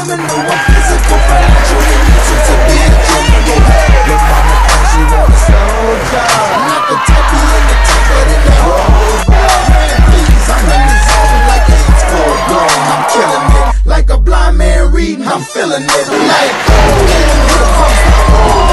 criminal, I'm physical, financial, and mental to be a general. Your mama thinks she want a slow job. I'm not the type be in the top, but in the whole bar. Man, please, I'm in the zone like AIDS full blown. I'm killing it like a blind man reading. I'm feeling it like, oh, here comes the